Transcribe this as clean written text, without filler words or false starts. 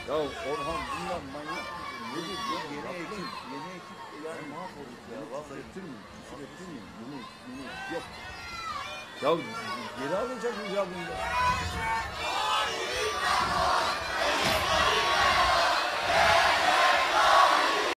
Ya Orhan bunlar manyak. Nedir ya? Yeni ekip yani mahvolduk ya. Vallahi ettirmeyin. Küfür ettirmeyin. Bunu yok. Ya geri alacağız ya bunu.